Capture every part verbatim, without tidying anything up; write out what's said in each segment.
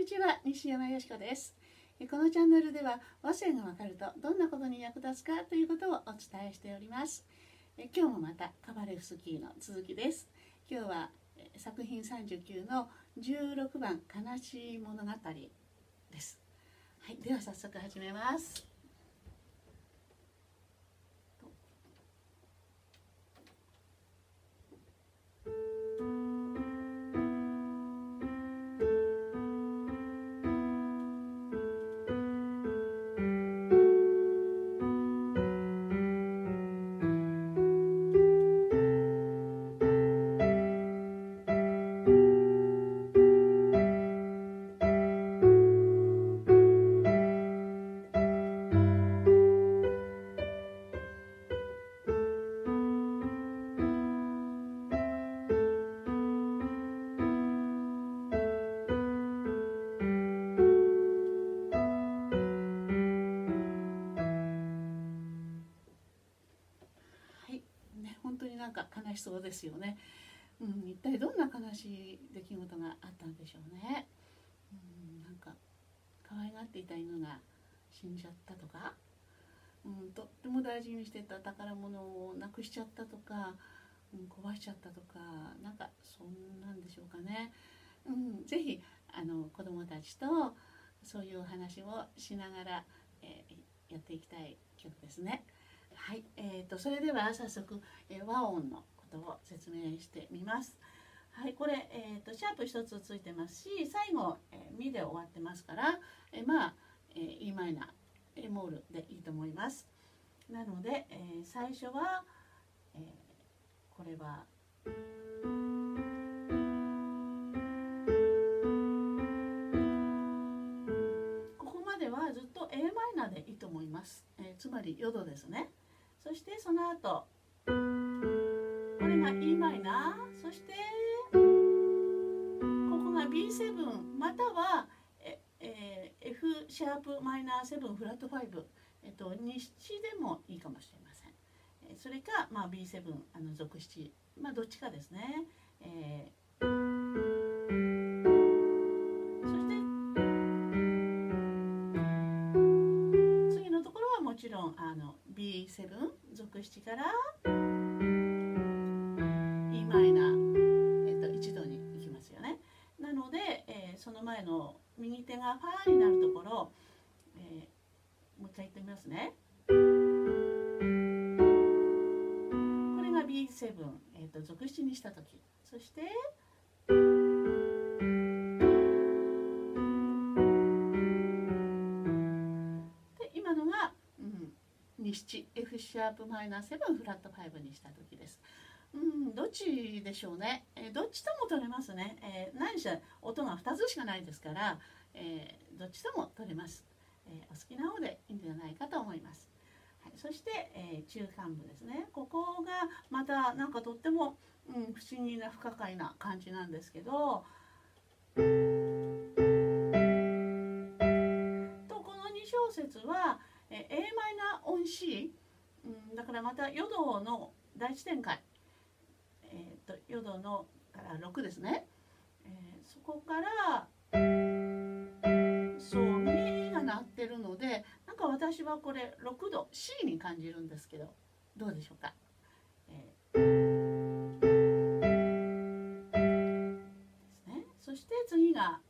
ちは、西山よしこです。このチャンネルでは和声がわかるとどんなことに役立つかということをお伝えしております。今日もまたカバレフスキーの続きです。今日は作品さんじゅうきゅうのじゅうろくばん悲しい物語です。はい、では早速始めます。本当になんか悲しそうですよね。うん、一体どんな悲しい出来事があったんでしょうね。うん、なんか可愛がっていた犬が死んじゃったとか、うん、とっても大事にしてた宝物をなくしちゃったとか、うん、壊しちゃったとか、なんかそんなんでしょうかね。うん、ぜひあの子どもたちとそういうお話をしながら、えー、やっていきたい曲ですね。はい、えーと、それでは早速、えー、和音のことを説明してみます。はい、これ、えーと、シャープ一つついてますし、最後、えー、ミで終わってますから、えー、まあ、えー、イーマイナー、エモールでいいと思います。なので、えー、最初は、えー、これはここまではずっと エーマイナーでいいと思います。えー、つまりよどですね。そしてその後これが イーマイナー、そしてここが ビーセブン またはえ、えー、F シャープマイナーセブンフラットファイブ、えっと、に七でもいいかもしれません。えー、それか、まあ、ビーセブン あの属七、まあ、どっちかですね。えーもちろんあの ビーセブン 属七から イーマイナー、えっと、いちどに行きますよね。なので、えー、その前の右手がファーになるところ、えー、もう一回言ってみますね。これが ビーセブン、えー、と属七にした時、そしてで今のがに七 F シャープマイナーセブンフラットファイブにした時です。うん、どっちでしょうね。えー、どっちとも取れますね。えー、何しろ音がふたつしかないですから、えー、どっちとも取れます。えー、お好きな方でいいんじゃないかと思います。はい、そして、えー、中間部ですね。ここがまたなんかとっても、うん、不思議な不可解な感じなんですけど、とこのに小節はえー、エーマイナー音 C、うん、だからまたよどの第一展開、えー、とよどのからろくですね、えー、そこからそうミが鳴ってるので、なんか私はこれろくど C に感じるんですけど、どうでしょうか。えー、ですね。そして次が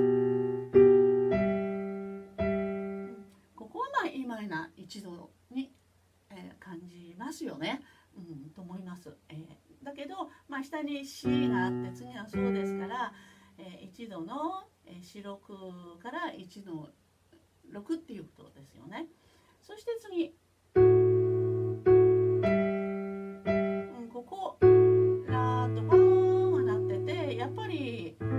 いちどに、えー、感じますよね、うん、と思います。えー、だけど、まあ、下に C があって次はそうですから、えー、いちどの、えー、四六からいちのろくっていうことですよね。そして次、うん、ここラとファが鳴ってて、やっぱりこう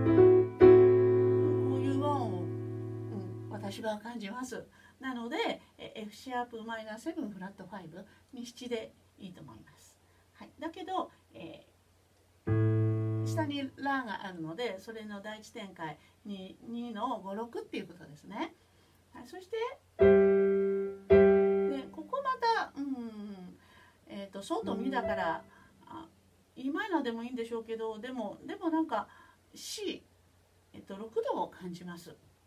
いう和音を、うん、私は感じます。なので F シャープマイナーセブンフラットファイブに七でいいと思います。はい、だけど、えー、下にラがあるので、それの第一展開 に, にのごろくっていうことですね。はい、そしてでここまた、うん、えーと、ソとミだからあ イーマイナーでもいいんでしょうけど、でもでもなんか C、えーと、ろくどを感じます。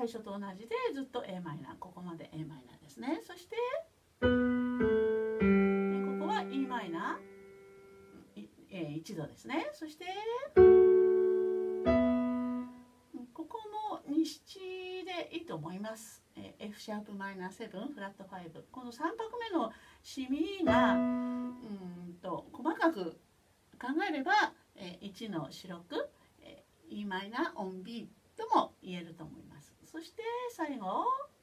最初と同じでずっと エーマイナー、ここまで エーマイナーですね。そしてここは イーマイナー、いちどですね。そしてここもに七でいいと思います。 エフ シャープマイナーセブンフラットファイブ、このさん拍目のシミがうんと細かく考えればいちの四六 イーマイナーオン B とも言えると思います。そして最後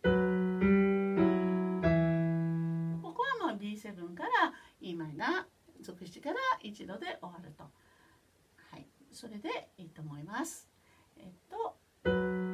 ここはまあ ビーセブン から イーマイナー続七からいちどで終わると、はい、それでいいと思います。えっとこ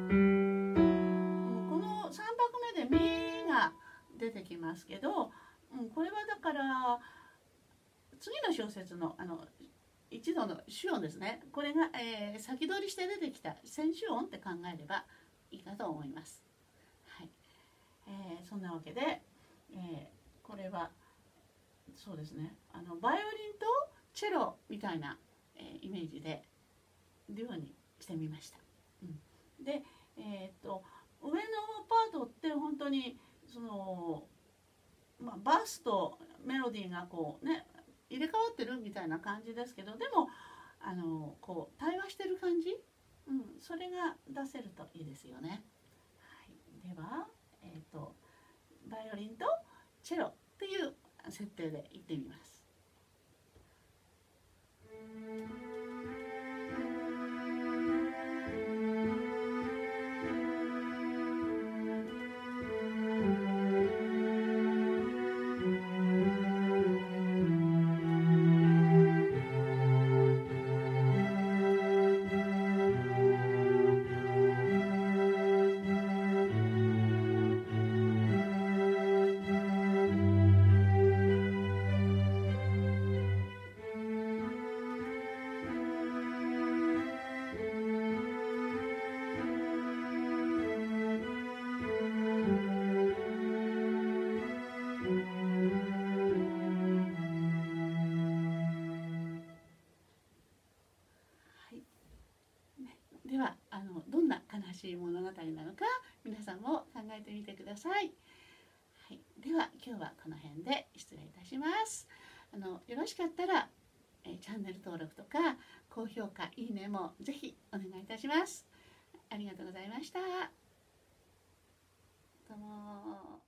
のさん拍目でミが出てきますけど、うん、これはだから次の小節のあの一度の主音ですね。これが、えー、先取りして出てきた先主音って考えればいいかと思います。はい、えー、そんなわけで、えー、これはそうですね。あのバイオリンとチェロみたいな、えー、イメージでデュオにしてみました。うん、で、えー、っと上のパートって本当にその、まあ、バスとメロディーがこうね入れ替わってるみたいな感じですけど、でもあのこう対話してる感じ、うん、それが出せるといいですよね。はい、では、えー、とバイオリンとチェロっていう設定でいってみます。ではあのどんな悲しい物語なのか皆さんも考えてみてください。はい、では今日はこの辺で失礼いたします。あのよろしかったらえチャンネル登録とか高評価いいねもぜひお願いいたします。ありがとうございました。どうも。